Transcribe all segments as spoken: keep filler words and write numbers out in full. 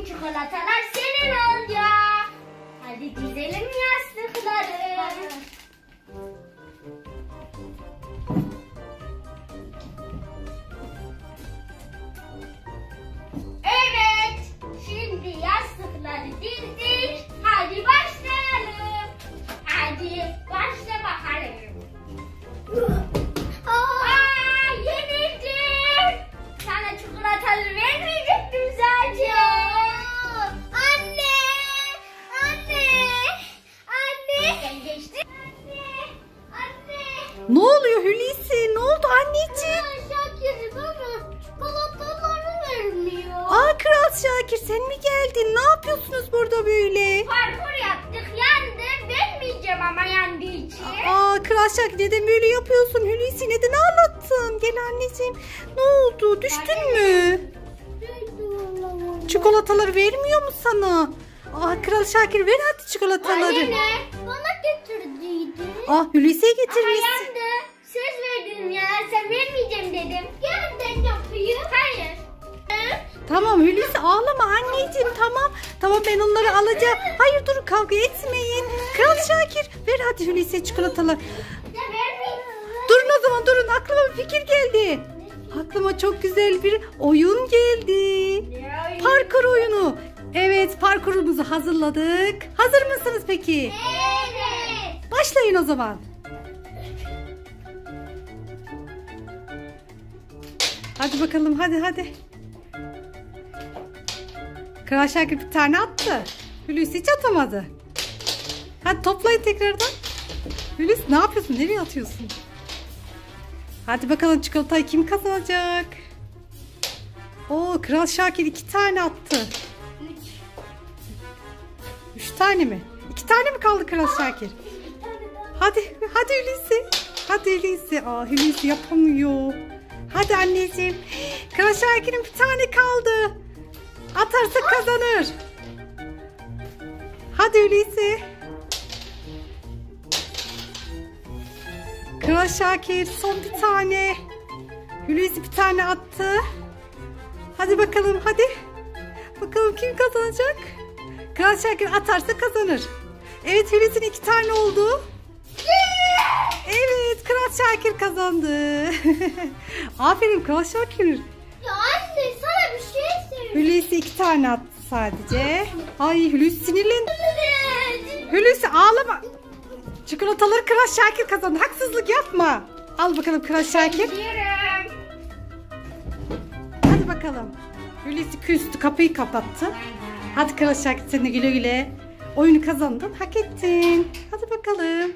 çikolatalar senin olacak. Hadi dizelim yastıkları. Evet, şimdi yastıkları dizdik. Hadi başlayalım. Hadi başla bakalım. Aa, yenildim. Sana çikolatalı vermeyecektim zaten. Anne, anne, anne. Sen geçtin. Anne, anne. Ne oluyor Hulusi? Ne oldu anneciğim? Şakir bana çikolataları vermiyor. Aa Kral Şakir, sen mi geldin? Ne yapıyorsunuz burada böyle? Parkur yaptık, yandı. Vermeyeceğim ama yandığı için. Aa Kral Şakir, neden böyle yapıyorsun? Hulusi neden ağlattın? Gel anneciğim. Ne oldu? Düştün mü? Çikolataları vermiyor mu sana? Aa Kral Şakir, ver hadi çikolataları. Anne, bana getirdiydi. Aa Hulusi'ye Ama getirmiş. yandı. Söz verdim ya, sen vermeyeceğim dedim. Gel ben yapayım. Hayır. Tamam Hulusi, ağlama anneciğim, tamam. Tamam, ben onları alacağım. Hayır, durun, kavga etmeyin. Kral Şakir, ver hadi Hulusi'ye çikolatalar. Ya vermeyeyim. Durun o zaman, durun, aklıma bir fikir geldi. Aklıma çok güzel bir oyun geldi. Parkur oyunu. Evet, parkurumuzu hazırladık. Hazır mısınız peki? Evet. Başlayın o zaman. Hadi bakalım, hadi hadi. Kral Şakir bir tane attı. Hulusi hiç atamadı. Hadi toplayın tekrardan. Hulusi ne yapıyorsun? Nereye atıyorsun? Hadi bakalım, çikolatayı kim kazanacak? Oo, Kral Şakir iki tane attı. Üç. Üç tane mi? İki tane mi kaldı Kral Şakir? Hadi, hadi Hulusi. Hadi Hulusi. Aa, Hulusi yapamıyor. Hadi anneciğim. Kral Şakir'in bir tane kaldı. Atarsa kazanır. Hadi Hulusi. Kral Şakir son bir tane. Hulusi bir tane attı. Hadi bakalım, hadi. Bakalım kim kazanacak? Kral Şakir atarsa kazanır. Evet, Hulusi'nin iki tane oldu. Evet, Kral Şakir kazandı. Aferin Kral Şakir. Ya anne, sana bir şey söyleyeyim. Hulusi iki tane attı sadece. Ay, Hulusi sinirlendi. Hulusi ağlama. Çikolataları Kral Şakir kazandı. Haksızlık yapma. Al bakalım Kral Şakir. Gidiyorum. Hadi bakalım. Hulusi küstü, kapıyı kapattı. Hadi Kral Şakir, sen de güle güle. Oyunu kazandın, hak ettin. Hadi bakalım.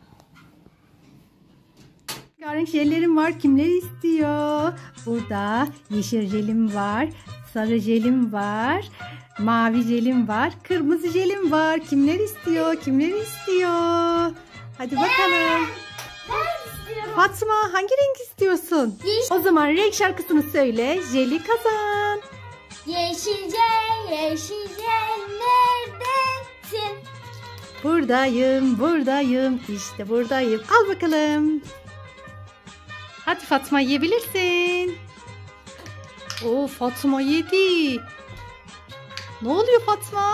Rengarenk jellerim var. Kimler istiyor? Burada yeşil jelim var. Sarı jelim var. Mavi jelim var. Kırmızı jelim var. Kimler istiyor? Kimler istiyor? Hadi bakalım. Ben istiyorum. Fatma, hangi renk istiyorsun? Yeşil. O zaman renk şarkısını söyle. Jeli kazan. Yeşilce, yeşilce neredesin? Buradayım, buradayım. İşte buradayım. Al bakalım. Hadi Fatma, yiyebilirsin. Oo, Fatma yedi. Ne oluyor Fatma?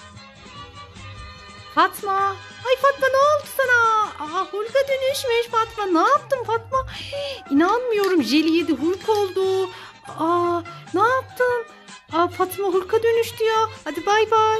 Fatma. Ay Fatma, ne oldu sana? Aa, Hulk'a dönüşmüş Fatma. Ne yaptın Fatma? Hii, İnanmıyorum, jeli yedi, Hulk oldu. Aa, ne yaptın? Aa, Fatma Hulk'a dönüştü ya. Hadi bay bay.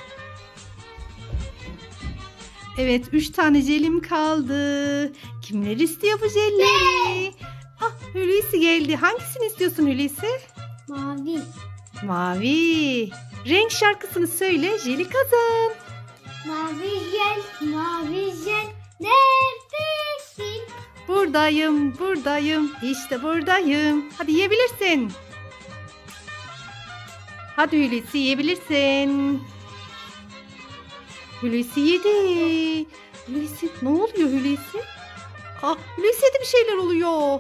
Evet, üç tane jelim kaldı. Kimler istiyor bu jelleri? Ah, Hulusi geldi. Hangisini istiyorsun Hulusi? Mavi. Mavi. Renk şarkısını söyle, jeli kazan. Mavi jel, mavi jel neredesin? Buradayım, buradayım. İşte buradayım. Hadi yiyebilirsin. Hadi Hulusi, yiyebilirsin. Hulusi yedi. Hulusi, ne oluyor Hulusi? Ah, Hulusi'ye de bir şeyler oluyor.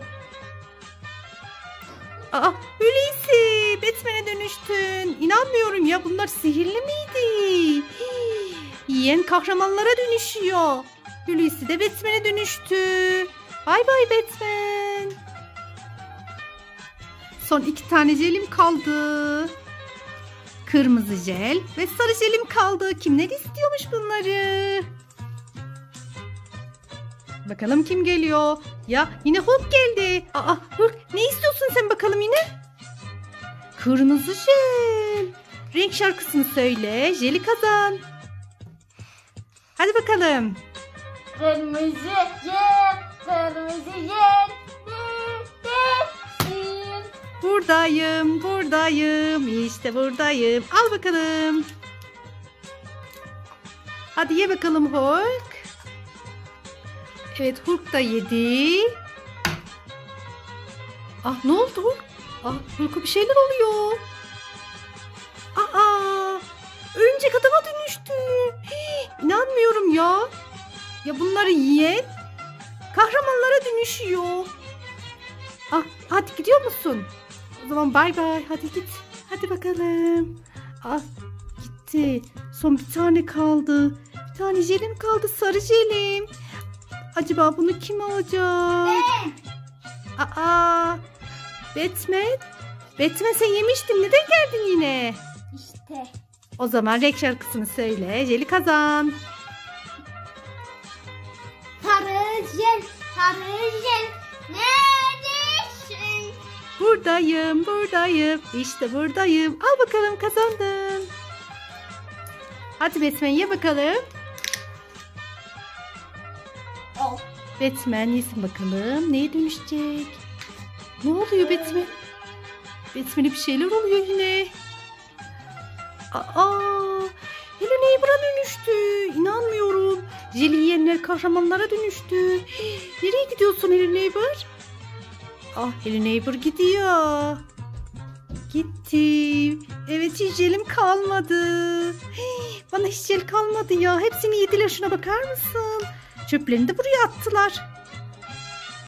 Aa, Hulusi, Batman'e dönüştün. İnanmıyorum ya, bunlar sihirli miydi? Hii, yiyen kahramanlara dönüşüyor. Hulusi de Batman'e dönüştü. Bay bay Batman. Son iki tane jelim kaldı. kırmızı jel ve sarı jelim kaldı. Kimler istiyormuş bunları? Bakalım kim geliyor? Ya yine Hulk geldi. Aa Hulk, ne istiyorsun sen bakalım yine? Kırmızı jel. Renk şarkısını söyle. Jeli kazan. Hadi bakalım. Kırmızı jel, kırmızı jel. Neredesin? Buradayım, buradayım. İşte buradayım. Al bakalım. Hadi ye bakalım Hulk. Evet, Hulk da yedi. Ah, ne oldu Hulk? Ah, Hulk'a bir şeyler oluyor. Aa, örümcek adama dönüştü. Hii, inanmıyorum ya. Ya bunları yiyen kahramanlara dönüşüyor. Ah, hadi gidiyor musun? O zaman bay bay. Hadi git. Hadi bakalım. Ah, gitti. Son bir tane kaldı. Bir tane jelim kaldı. Sarı jelim. Acaba bunu kim alacak? Aa, Batman. Batman sen yemiştin. Neden geldin yine? İşte. O zaman renk şarkısını söyle. Jeli kazan. Sarı jel, sarı jel. Neredesin? Buradayım, buradayım. İşte buradayım. Al bakalım, kazandın. Hadi Batman ye bakalım. Al. Batman yesin bakalım. Neye dönüşecek? Ne oluyor Batman? Batman'e bir şeyler oluyor yine. Aa, Hello Neighbor'a dönüştü. İnanmıyorum. Jeli yiyenler kahramanlara dönüştü. Nereye gidiyorsun Hello Neighbor? Ah, Hello Neighbor gidiyor. Gitti. Evet, hiç jelim kalmadı. Bana hiç jel kalmadı ya. Hepsini yediler. Şuna bakar mısın? Çöplerini de buraya attılar.